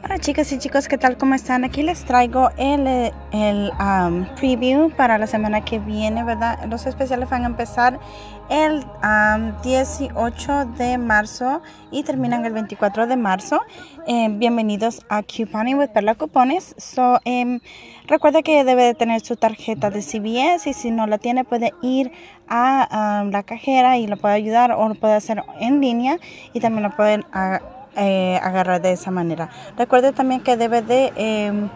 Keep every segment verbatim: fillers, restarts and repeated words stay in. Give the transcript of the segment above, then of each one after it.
Hola chicas y chicos, ¿qué tal? ¿Cómo están? Aquí les traigo el, el um, preview para la semana que viene, ¿verdad? Los especiales van a empezar el um, dieciocho de marzo y terminan el veinticuatro de marzo. Eh, bienvenidos a Couponing with Perla Cupones. So, um, recuerda que debe de tener su tarjeta de C V S y si no la tiene puede ir a um, la cajera y lo puede ayudar o lo puede hacer en línea y también lo pueden uh, Eh, agarrar de esa manera. Recuerde también que debe de eh,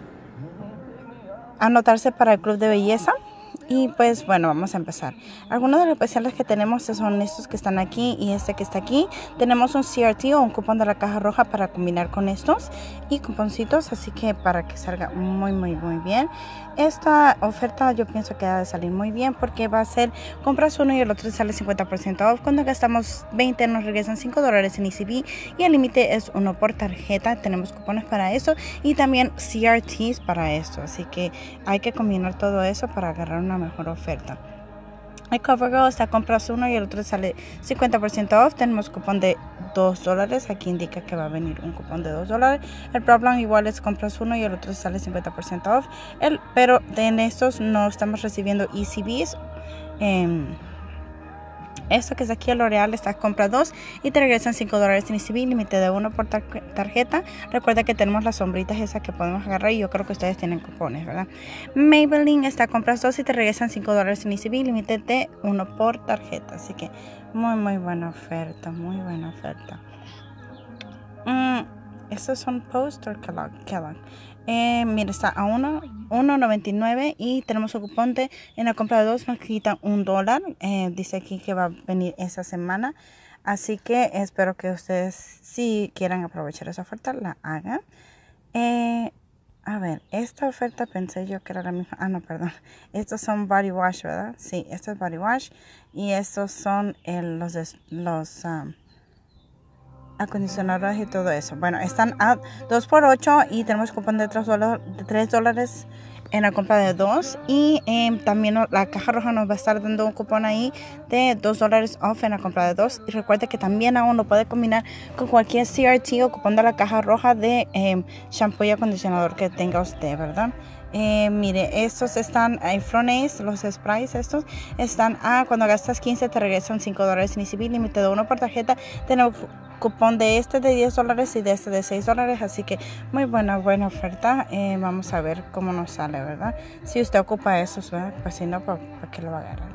anotarse para el club de belleza. Y pues bueno, vamos a empezar. Algunos de los especiales que tenemos son estos que están aquí y este que está aquí. Tenemos un C R T o un cupón de la caja roja para combinar con estos y cuponcitos, así que para que salga muy muy muy bien. Esta oferta yo pienso que va a salir muy bien porque va a ser compras uno y el otro sale cincuenta por ciento off. Cuando gastamos veinte nos regresan cinco dólares en E C B y el límite es uno por tarjeta. Tenemos cupones para eso y también C R Ts para esto, así que hay que combinar todo eso para agarrar una mejor oferta. El CoverGirl está compras uno y el otro sale cincuenta por ciento off. Tenemos cupón de dos dólares. Aquí indica que va a venir un cupón de dos dólares. El Problem igual es compras uno y el otro sale cincuenta por ciento off. El, pero en estos no estamos recibiendo E C Bs. Eh, Esto que es aquí el L'Oreal está compra dos y te regresan cinco dólares en E C B, límite de uno por tar tarjeta. Recuerda que tenemos las sombritas esas que podemos agarrar y yo creo que ustedes tienen cupones, ¿verdad? Maybelline está compras dos y te regresan cinco dólares en E C B, límite de uno por tarjeta. Así que muy muy buena oferta, muy buena oferta. Mm, estos son Post o Kellogg. Kellogg. Eh, mira, está a uno noventa y nueve y tenemos un cupón de en la compra de dos nos quitan un dólar. Eh, dice aquí que va a venir esa semana, así que espero que ustedes, si quieran aprovechar esa oferta, la hagan. Eh, a ver, esta oferta pensé yo que era la misma. Ah, no, perdón. Estos son body wash, ¿verdad? Sí, esto es body wash y estos son el, los los um, acondicionadores y todo eso. Bueno, están a dos por ocho y tenemos cupón de tres dólares en la compra de dos y eh, también la caja roja nos va a estar dando un cupón ahí de dos dólares off en la compra de dos. Y recuerde que también aún lo puede combinar con cualquier C R T o cupón de la caja roja de eh, shampoo y acondicionador que tenga usted, ¿verdad? Eh, mire, estos están, hay Flonase, los sprays estos están a ah, cuando gastas quince te regresan cinco dólares en E C B, límite de uno por tarjeta. Tenemos cupón de este de diez dólares y de este de seis dólares, así que muy buena buena oferta. Eh, vamos a ver cómo nos sale, ¿verdad? Si usted ocupa esos, ¿verdad? Pues si no, ¿para qué lo va a agarrar?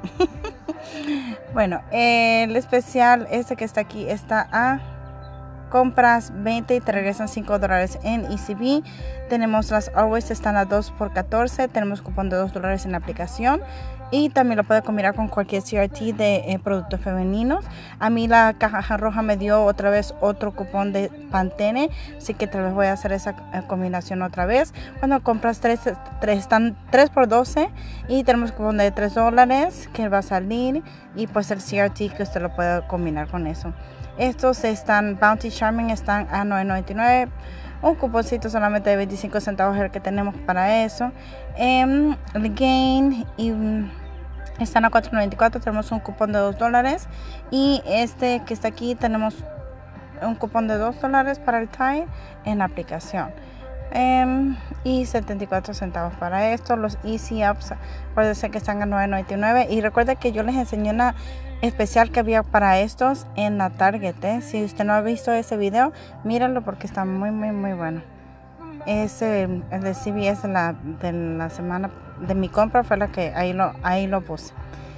Bueno, eh, el especial este que está aquí está a compras veinte y te regresan cinco dólares en E C B. Tenemos las Always, están a dos por catorce. Tenemos cupón de dos dólares en la aplicación. Y también lo puede combinar con cualquier C R T de eh, productos femeninos. A mí la caja roja me dio otra vez otro cupón de Pantene. Así que tal vez voy a hacer esa eh, combinación otra vez. Cuando compras tres, tres, están tres por doce. Y tenemos cupón de tres dólares que va a salir. Y pues el C R T que usted lo puede combinar con eso. Estos están, Bounty Charming están a nueve noventa y nueve. Un cuponcito solamente de veinticinco centavos es el que tenemos para eso. Um, el Gain y um, están a cuatro noventa y cuatro. Tenemos un cupón de dos dólares. Y este que está aquí tenemos un cupón de dos dólares para el Tide en la aplicación. Um, y setenta y cuatro centavos para esto. Los Easy Ups puede ser que están a nueve noventa y nueve. Y recuerda que yo les enseñé una especial que había para estos en la Target, ¿eh? Si usted no ha visto ese video, míralo porque está muy muy muy bueno. Ese, el de C V S de la, de la semana de mi compra fue la que ahí lo, ahí lo puse.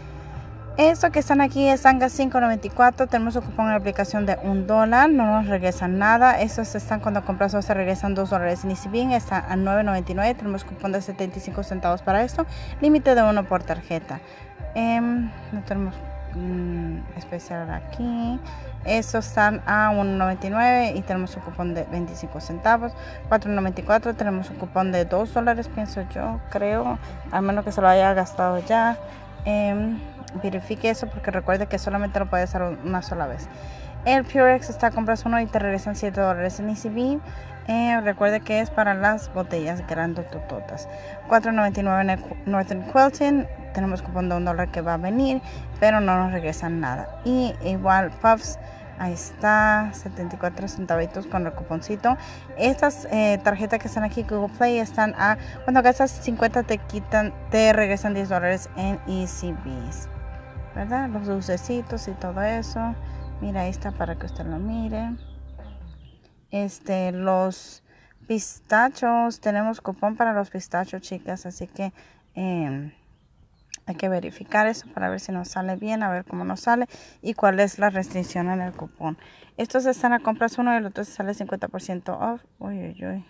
Estos que están aquí están a cinco noventa y cuatro. Tenemos un cupón en la aplicación de un dólar. No nos regresan nada. Estos están cuando compras dos se regresan dos dólares en E C B. Está a nueve noventa y nueve. Tenemos cupón de setenta y cinco centavos para esto. Límite de uno por tarjeta. Eh, no tenemos mm, especial aquí. Estos están a uno noventa y nueve y tenemos un cupón de veinticinco centavos. cuatro noventa y cuatro. Tenemos un cupón de dos dólares, pienso yo, creo. A menos que se lo haya gastado ya. Eh, verifique eso porque recuerde que solamente lo puede hacer una sola vez. El Purex está compras uno y te regresan siete dólares en E C B. Eh, recuerde que es para las botellas grandotototas. cuatro noventa y nueve en el Northern Quilting. Tenemos cupón de un dólar que va a venir, pero no nos regresan nada. Y igual Puffs Ahí está, setenta y cuatro centavitos con el cuponcito. Estas eh, tarjetas que están aquí, Google Play, están a, cuando gastas cincuenta te quitan, te regresan diez dólares en E C Bs, ¿verdad? Los dulcecitos y todo eso. Mira, ahí está para que usted lo mire. Este, los pistachos, tenemos cupón para los pistachos, chicas, así que eh, hay que verificar eso para ver si nos sale bien, a ver cómo nos sale y cuál es la restricción en el cupón. Estos están a compras uno y el otro sale cincuenta por ciento off. Uy, uy, uy.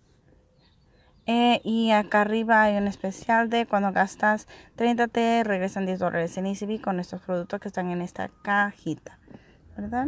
Eh, y acá arriba hay un especial de cuando gastas treinta te regresan diez dólares en E C B con estos productos que están en esta cajita, ¿verdad?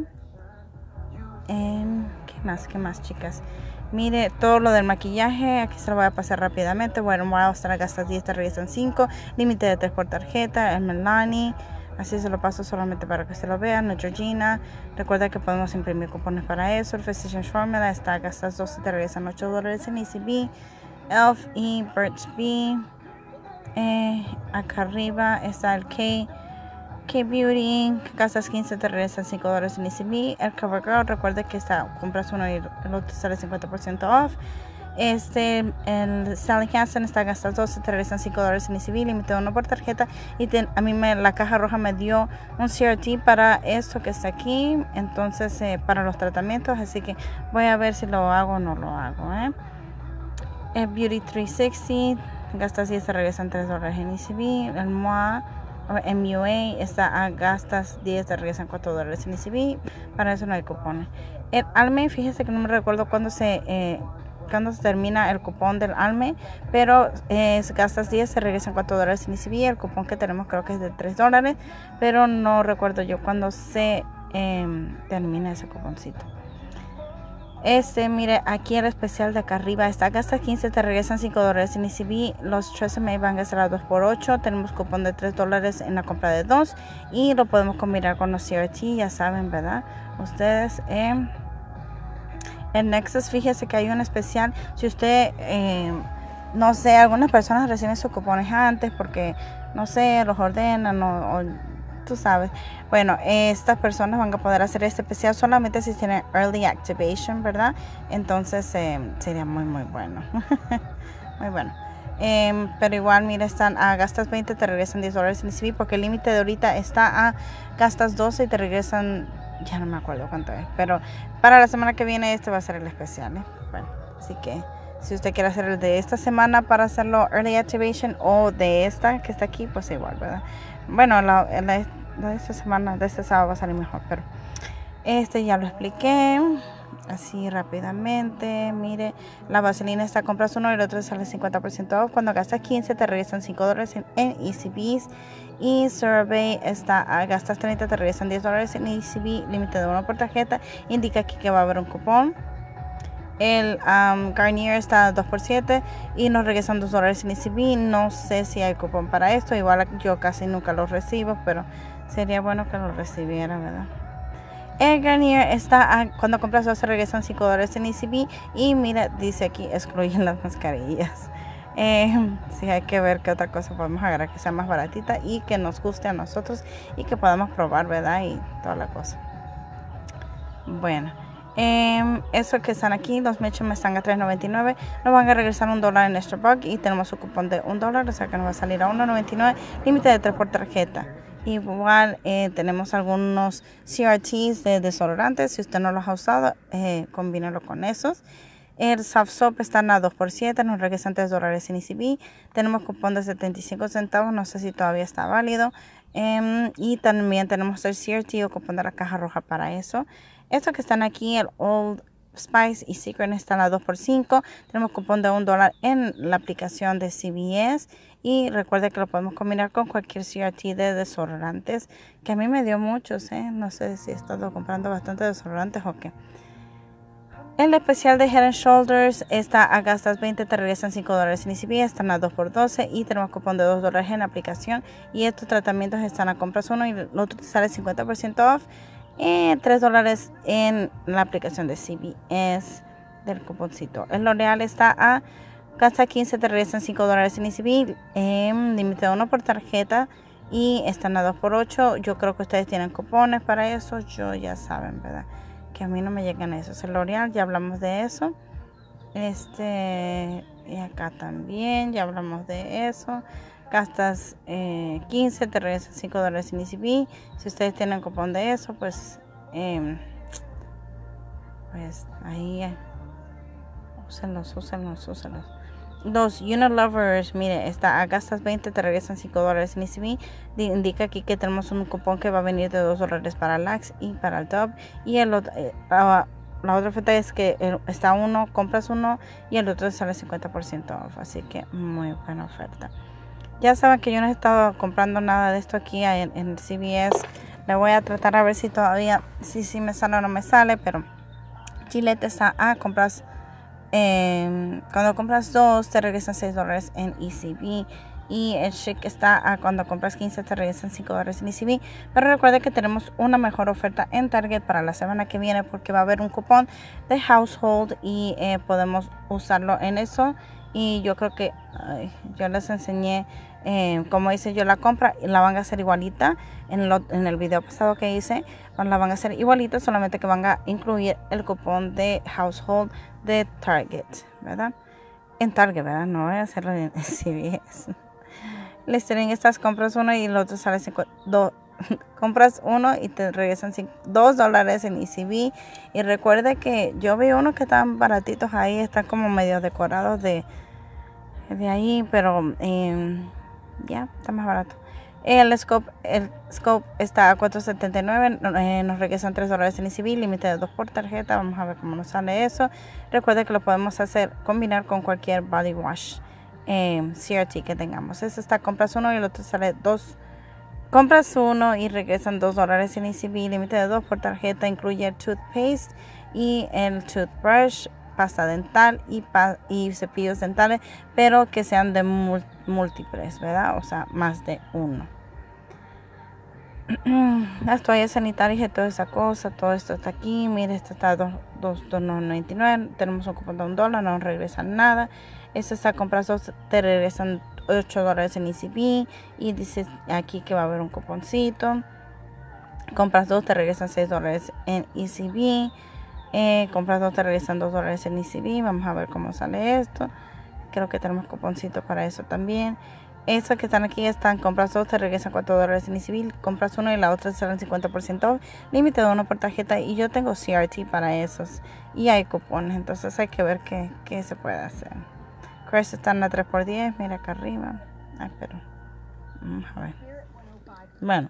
Eh, ¿Qué más? ¿Qué más, chicas? Mire, todo lo del maquillaje, aquí se lo voy a pasar rápidamente. Bueno, voy a mostrar, gastas diez, te regresan cinco. Límite de tres por tarjeta, el Melanie. Así se lo paso solamente para que se lo vean. Neutrogena. Recuerda que podemos imprimir cupones para eso. El Physicians Formula está, gastas doce, te regresan ocho dólares en E C B. Elf y Burt's Bee. Eh, acá arriba está el K. K-Beauty, gastas quince, te regresan cinco dólares en E C B. El CoverGirl, recuerda que está, compras uno y el otro sale cincuenta por ciento off. Este, el Sally Hansen está, gastas doce, te regresan cinco dólares en E C B, límite uno por tarjeta. Y te, a mí me, la caja roja me dio un C R T para esto que está aquí, entonces eh, para los tratamientos, así que voy a ver si lo hago o no lo hago. ¿eh? El Beauty trescientos sesenta, gastas diez, te regresan tres dólares en E C B. El M U A M U A está a gastas diez, te regresan cuatro dólares en E C B. Para eso no hay cupones. El Alme, fíjese que no me recuerdo cuándo se eh, cuando se termina el cupón del Alme, pero eh, gastas diez, te regresan cuatro dólares en E C B. El cupón que tenemos creo que es de tres dólares, pero no recuerdo yo cuándo se eh, termina ese cuponcito. Este, mire, aquí el especial de acá arriba está, gastas quince, te regresan cinco dólares en E C B. Los Tresemme van a ser a dos por ocho. Tenemos cupón de tres dólares en la compra de dos. Y lo podemos combinar con los C R T, ya saben, ¿verdad? Ustedes, eh, en Nexus, fíjese que hay un especial. Si usted, eh, no sé, algunas personas reciben sus cupones antes porque, no sé, los ordenan o... o tú sabes. Bueno, estas personas van a poder hacer este especial solamente si tienen Early Activation, ¿verdad? Entonces eh, sería muy muy bueno. Muy bueno. Eh, pero igual, mira, están a gastas veinte, te regresan diez dólares en E C B, porque el límite de ahorita está a gastas doce y te regresan, ya no me acuerdo cuánto es, pero para la semana que viene este va a ser el especial, ¿eh? Bueno, así que si usted quiere hacer el de esta semana para hacerlo Early Activation o de esta que está aquí, pues igual, ¿verdad? Bueno, la, la, la de esta semana, de este sábado va a salir mejor, pero este ya lo expliqué así rápidamente. Mire, la vaselina está, compras uno y el otro sale cincuenta por ciento off. Cuando gastas quince te regresan cinco dólares en, en E C Bs. Y Survey está, gastas treinta, te regresan diez dólares en E C B, límite de uno por tarjeta. Indica aquí que va a haber un cupón. El um, Garnier está a dos por siete y nos regresan dos dólares en E C B. No sé si hay cupón para esto. Igual yo casi nunca los recibo, pero sería bueno que lo recibiera, ¿verdad? El Garnier está a, cuando compras dos se regresan cinco dólares en E C B. Y mira, dice aquí, excluyen las mascarillas. Eh, sí, hay que ver qué otra cosa podemos agarrar que sea más baratita y que nos guste a nosotros y que podamos probar, ¿verdad? Y toda la cosa. Bueno. Eh, eso que están aquí, los mechos me están a tres noventa y nueve. Nos van a regresar un dólar en nuestro bug y tenemos un cupón de un dólar, o sea que nos va a salir a uno noventa y nueve, límite de tres por tarjeta. Igual eh, tenemos algunos C R Ts de desodorantes. Si usted no los ha usado, eh, combínalo con esos. El Soft Soap está a dos por siete, nos regresan tres dólares en E C B. Tenemos cupón de setenta y cinco centavos, no sé si todavía está válido. Eh, y también tenemos el C R T o cupón de la caja roja para eso. Estos que están aquí, el Old Spice y Secret, están a dos por cinco. Tenemos cupón de un dólar en la aplicación de C V S. Y recuerde que lo podemos combinar con cualquier C R T de desodorantes, que a mí me dio muchos, ¿eh? No sé si he estado comprando bastante desodorantes o qué. El especial de Head and Shoulders está a gastas veinte, te regresan cinco dólares en E C B, están a dos por doce y tenemos cupón de dos dólares en la aplicación. Y estos tratamientos están a compras uno y el otro te sale cincuenta por ciento off. Eh, tres dólares en la aplicación de C V S del cuponcito. El L'Oreal está a gasta quince, te regresan cinco dólares en E C B, eh, límite de uno por tarjeta. y están a dos por ocho. Yo creo que ustedes tienen cupones para eso. Yo ya saben, ¿verdad? Que a mí no me llegan esos. El L'Oreal, ya hablamos de eso. Este, y acá también, ya hablamos de eso. Gastas eh, quince, te regresan cinco dólares en E C B. Si ustedes tienen cupón de eso, pues, eh, pues ahí, eh, úsenlos, úsenlos, úsenlos. Los Unit Lovers, mire, está, gastas veinte, te regresan cinco dólares en E C B. Indica aquí que tenemos un cupón que va a venir de dos dólares para el Axe y para el Dove. Y el otro, eh, la, la otra oferta es que el, está uno, compras uno y el otro sale cincuenta por ciento off. Así que muy buena oferta. Ya saben que yo no he estado comprando nada de esto aquí en, en C V S. Le voy a tratar a ver si todavía, si, si me sale o no me sale, pero Gillette está a compras. Eh, cuando compras dos te regresan seis dólares en E C B, y el Chic está a cuando compras quince te regresan cinco dólares en E C B. Pero recuerda que tenemos una mejor oferta en Target para la semana que viene, porque va a haber un cupón de Household y eh, podemos usarlo en eso. Y yo creo que ay, yo les enseñé eh, cómo hice yo la compra, y la van a hacer igualita en, lo, en el video pasado que hice. La van a hacer igualita, solamente que van a incluir el cupón de Household de Target, ¿verdad? En Target, ¿verdad? No voy a hacerlo en C V S. Listo, en estas compras uno y el otro sale cinco, do, compras uno y te regresan dos dólares en E C B. Y recuerde que yo vi unos que están baratitos ahí, están como medio decorados de, de ahí, pero eh, ya, está más barato. El scope, el scope está a cuatro setenta y nueve, eh, nos regresan tres dólares en E C B, límite de dos por tarjeta. Vamos a ver cómo nos sale eso. Recuerde que lo podemos hacer, combinar con cualquier body wash eh, C R T que tengamos. Este está, compras uno y el otro sale dos. Compras uno y regresan dos dólares en E C B, límite de dos por tarjeta. Incluye el toothpaste y el toothbrush, pasta dental y, pa y cepillos dentales, pero que sean de múltiples, ¿verdad? O sea, más de uno. Las toallas sanitarias y toda esa cosa, todo esto está aquí. Mire, esto está a dos noventa y nueve. Tenemos un cupón de un dólar, no nos regresan nada. Este está, compras dos, te regresan ocho dólares en E C B. Y dice aquí que va a haber un cuponcito. Compras dos, te regresan seis dólares en E C B. Eh, compras dos, te regresan dos dólares en E C B. Vamos a ver cómo sale esto. Creo que tenemos cuponcito para eso también. Esas que están aquí están, compras dos, te regresan cuatro dólares en E C B. Compras uno y la otra salen cincuenta por ciento. Límite de uno por tarjeta. Y yo tengo C R T para esos. Y hay cupones. Entonces hay que ver qué, qué se puede hacer. Crest están a tres por diez. Mira acá arriba. Ay, pero vamos a ver. Bueno.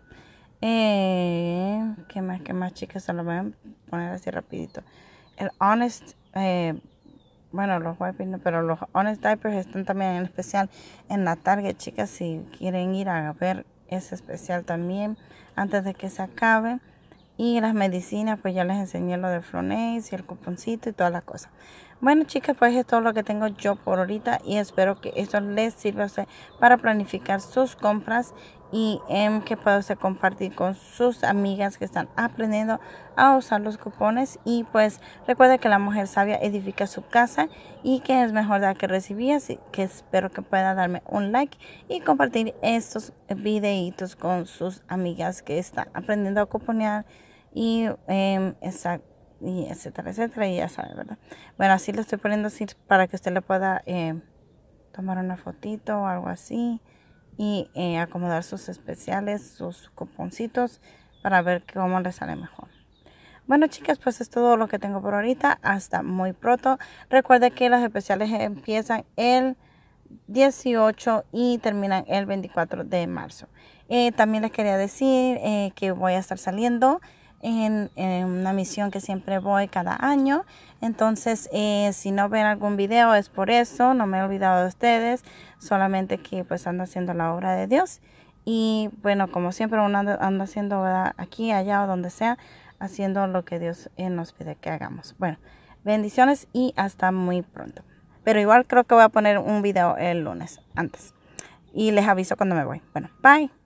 Eh, ¿Qué más? ¿Qué más, chicas? Se lo voy a poner así rapidito. El Honest, eh, bueno, los wipes no, pero los Honest Diapers están también en especial en la Target, chicas. Si quieren ir a ver ese especial también antes de que se acabe. Y las medicinas, pues ya les enseñé lo de Flonase y el cuponcito y todas las cosas. Bueno, chicas, pues es todo lo que tengo yo por ahorita. Y espero que esto les sirva a ustedes para planificar sus compras. Y eh, que pueda usted compartir con sus amigas que están aprendiendo a usar los cupones. Y pues recuerda que la mujer sabia edifica su casa y que es mejor dar que recibir. Así que espero que pueda darme un like y compartir estos videitos con sus amigas que están aprendiendo a cuponear y, eh, esa, y etcétera, etcétera. Y ya sabe, ¿verdad? Bueno, así lo estoy poniendo así para que usted le pueda eh, tomar una fotito o algo así. Y eh, acomodar sus especiales, sus cuponcitos para ver cómo les sale mejor. Bueno, chicas, pues es todo lo que tengo por ahorita. Hasta muy pronto. Recuerden que los especiales empiezan el dieciocho y terminan el veinticuatro de marzo. Eh, también les quería decir eh, que voy a estar saliendo En, en una misión que siempre voy cada año. Entonces eh, si no ven algún video es por eso, no me he olvidado de ustedes, solamente que pues ando haciendo la obra de Dios. Y bueno, como siempre uno anda, anda haciendo, ¿verdad?, aquí, allá o donde sea, haciendo lo que Dios eh, nos pide que hagamos. Bueno, bendiciones y hasta muy pronto. Pero igual creo que voy a poner un video el lunes antes y les aviso cuando me voy. Bueno, bye.